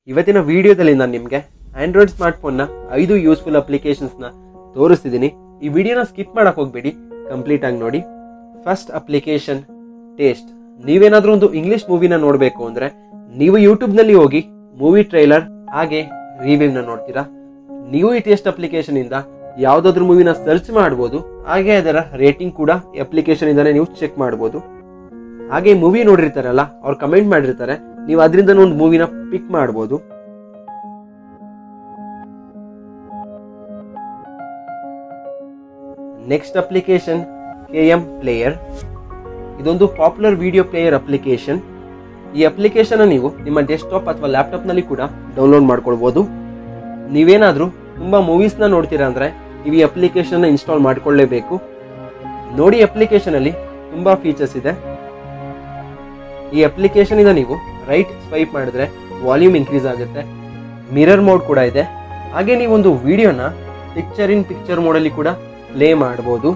ಇವತ್ತಿನ ವಿಡಿಯೋದಲ್ಲಿ ನಾನು ನಿಮಗೆ ಆಂಡ್ರಾಯ್ಡ್ ಸ್ಮಾರ್ಟ್ಫೋನ್ನ 5 ಯೂಸ್ಫುಲ್ ಅಪ್ಲಿಕೇಶನ್ಸ್ನ ತೋರಿಸ್ತಿದ್ದೀನಿ. ಈ ವಿಡಿಯೋನ ಸ್ಕಿಪ್ ಮಾಡಕ್ಕೆ ಹೋಗ್ಬೇಡಿ, ಕಂಪ್ಲೀಟ್ ಆಗಿ ನೋಡಿ. First application taste. ನೀವೇನಾದ್ರೂ ಒಂದು ಇಂಗ್ಲಿಷ್ ಮೂವಿನ ನೋಡಬೇಕು ಅಂದ್ರೆ ನೀವು ಯೂಟ್ಯೂಬ್ ನಲ್ಲಿ ಹೋಗಿ ಮೂವಿ ಟ್ರೈಲರ್ ಹಾಗೆ ರಿವ್ಯೂನ ನೋಡ್ತೀರಾ. ನೀವು ಈ ಟೇಸ್ಟ್ ಅಪ್ಲಿಕೇಶನ್ ಇಂದ ಯಾವ್ದಾದ್ರು ಮೂವಿನ ಸರ್ಚ್ ಮಾಡಬಹುದು, ಹಾಗೆ ಅದರ ರೇಟಿಂಗ್ ಕೂಡ ಈ ಅಪ್ಲಿಕೇಶನ್ ಇಂದಾನೆ ನೀವು ಚೆಕ್ ಮಾಡಬಹುದು. ಹಾಗೆ ಮೂವಿ ನೋಡಿರ್ತಾರಲ್ಲ, ಅವ್ರು ಕಮೆಂಟ್ ಮಾಡಿರ್ತಾರೆ, ನೀವು ಅದರಿಂದ ಒಂದು ಮೂವಿನ ಪಿಕ್ ಮಾಡಬಹುದು. Next application KM player. ಇದೊಂದು ಪಾಪ್ಯುಲರ್ ವಿಡಿಯೋ ಪ್ಲೇಯರ್ ಅಪ್ಲಿಕೇಶನ್. ಈ ಅಪ್ಲಿಕೇಶನ್ ನೀವು ನಿಮ್ಮ ಡೆಸ್ಕ್ಟಾಪ್ ಅಥವಾ ಲ್ಯಾಪ್ಟಾಪ್ ನಲ್ಲಿ ಕೂಡ ಡೌನ್ಲೋಡ್ ಮಾಡ್ಕೊಳ್ಬಹುದು. ನೀವೇನಾದ್ರೂ ತುಂಬಾ ಮೂವೀಸ್ ನ ನೋಡ್ತೀರಾ ಅಂದ್ರೆ ನೀವು ಈ ಅಪ್ಲಿಕೇಶನ್ ಇನ್ಸ್ಟಾಲ್ ಮಾಡ್ಕೊಳ್ಳೇಬೇಕು. ನೋಡಿ, ಅಪ್ಲಿಕೇಶನ್ ಅಲ್ಲಿ ತುಂಬಾ ಫೀಚರ್ಸ್ ಇದೆ. ಈ ಅಪ್ಲಿಕೇಶನ್ ಇಂದ ನೀವು ರೈಟ್ ಸ್ವೈಪ್ ಮಾಡಿದ್ರೆ ವಾಲ್ಯೂಮ್ ಇನ್ಕ್ರೀಸ್ ಆಗುತ್ತೆ. ಮಿರರ್ ಮೋಡ್ ಕೂಡ ಇದೆ. ಹಾಗೆ ನೀವೊಂದು ವಿಡಿಯೋನ ಪಿಕ್ಚರ್ ಇನ್ ಪಿಕ್ಚರ್ ಮೋಡ್ ಅಲ್ಲಿ ಕೂಡ ಪ್ಲೇ ಮಾಡಬಹುದು.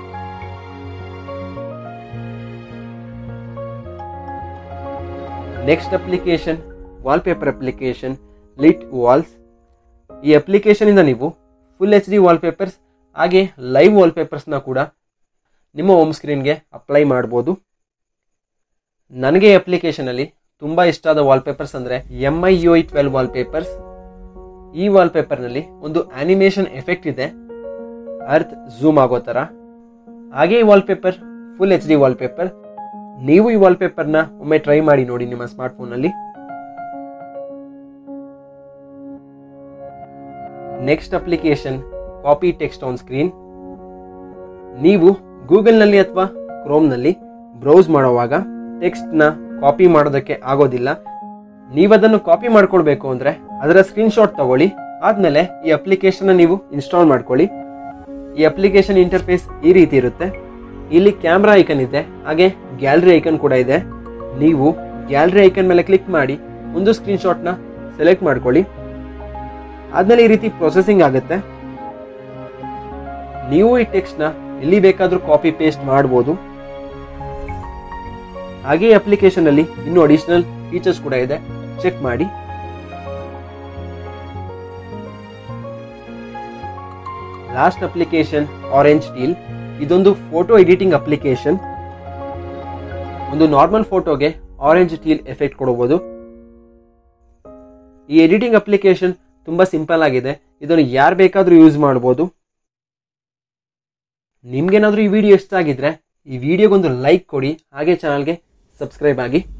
Next application wallpaper application Lit Walls. ಈ ಅಪ್ಲಿಕೇಶನ್ ಇಂದ ನೀವು ಫುಲ್ HD ವಾಲ್ಪೇಪರ್ಸ್ ಹಾಗೆ ಲೈವ್ ವಾಲ್ಪೇಪರ್ಸ್ ನ ಕೂಡ ನಿಮ್ಮ ಹೋಮ್ ಸ್ಕ್ರೀನ್ಗೆ ಅಪ್ಲೈ ಮಾಡಬಹುದು. ನನಗೆ ಈ ಅಪ್ಲಿಕೇಶನ್ ಅಲ್ಲಿ ತುಂಬಾ ಇಷ್ಟ ಆದ ವಾಲ್ಪೇಪರ್ಸ್ ಅಂದ್ರೆ MI UI 12 ವಾಲ್ಪೇಪರ್ಸ್. ಈ ವಾಲ್ಪೇಪರ್ ನಲ್ಲಿ ಒಂದು ಆನಿಮೇಷನ್ ಎಫೆಕ್ಟ್ ಇದೆ, ಅರ್ತ್ ಝೂಮ್ ಆಗೋ ತರ. ಹಾಗೆ ಈ ವಾಲ್ಪೇಪರ್ ಫುಲ್ HD ವಾಲ್ಪೇಪರ್. ನೀವು ಈ ವಾಲ್ಪೇಪರ್ ನ ಒಮ್ಮೆ ಟ್ರೈ ಮಾಡಿ ನೋಡಿ ನಿಮ್ಮ ಸ್ಮಾರ್ಟ್ಫೋನ್ ನಲ್ಲಿ. Next application copy text on screen. ನೀವು ಗೂಗಲ್ ನಲ್ಲಿ ಅಥವಾ ಕ್ರೋಮ್ ನಲ್ಲಿ ಬ್ರೌಸ್ ಮಾಡುವಾಗ ಟೆಕ್ಸ್ಟ್ ನ ಕಾಪಿ ಮಾಡೋದಕ್ಕೆ ಆಗೋದಿಲ್ಲ. ನೀವದನ್ನು ಕಾಪಿ ಮಾಡ್ಕೊಳ್ಬೇಕು ಅಂದ್ರೆ ಅದರ ಸ್ಕ್ರೀನ್ ಶಾಟ್ ತಗೊಳ್ಳಿ. ಆದ್ಮೇಲೆ ಈ ಅಪ್ಲಿಕೇಶನ್ ನೀವು ಇನ್ಸ್ಟಾಲ್ ಮಾಡ್ಕೊಳ್ಳಿ. ಈ ಅಪ್ಲಿಕೇಶನ್ ಇಂಟರ್ಫೇಸ್ ಈ ರೀತಿ ಇರುತ್ತೆ. ಇಲ್ಲಿ ಕ್ಯಾಮ್ರಾ ಐಕನ್ ಇದೆ, ಹಾಗೆ ಗ್ಯಾಲರಿ ಐಕನ್ ಕೂಡ ಇದೆ. ನೀವು ಗ್ಯಾಲರಿ ಐಕನ್ ಮೇಲೆ ಕ್ಲಿಕ್ ಮಾಡಿ ಒಂದು ಸ್ಕ್ರೀನ್ ಶಾಟ್ ನ ಸೆಲೆಕ್ಟ್ ಮಾಡ್ಕೊಳ್ಳಿ. ಆದ್ಮೇಲೆ ಈ ರೀತಿ ಪ್ರೊಸೆಸಿಂಗ್ ಆಗುತ್ತೆ. ನೀವು ಈ ಟೆಕ್ಸ್ಟ್ ನ ಎಲ್ಲಿ ಬೇಕಾದ್ರೂ ಕಾಪಿ ಪೇಸ್ಟ್ ಮಾಡಬಹುದು. ಹಾಗೆ ಈ ಅಪ್ಲಿಕೇಶನ್ ಅಲ್ಲಿ ಇನ್ನೂ ಅಡಿಷನಲ್ ಫೀಚರ್ಸ್ ಕೂಡ ಇದೆ, ಚೆಕ್ ಮಾಡಿ. Last application orange teal. ಇದೊಂದು ಫೋಟೋ ಎಡಿಟಿಂಗ್ ಅಪ್ಲಿಕೇಶನ್. ಒಂದು ನಾರ್ಮಲ್ ಫೋಟೋಗೆ ಆರೆಂಜ್ ಟೀಲ್ ಎಫೆಕ್ಟ್ ಕೊಡಬಹುದು. ಈ ಎಡಿಟಿಂಗ್ ಅಪ್ಲಿಕೇಶನ್ ತುಂಬಾ ಸಿಂಪಲ್ ಆಗಿದೆ. ಇದನ್ನು ಯಾರು ಬೇಕಾದ್ರೂ ಯೂಸ್ ಮಾಡಬಹುದು. ನಿಮ್ಗೇನಾದ್ರೂ ಈ ವಿಡಿಯೋ ಇಷ್ಟ ಆಗಿದ್ರೆ ಈ ವಿಡಿಯೋಗೊಂದು ಲೈಕ್ ಕೊಡಿ, ಹಾಗೆ ಚಾನಲ್ಗೆ ಸಬ್ಸ್ಕ್ರೈಬ್ ಆಗಿ.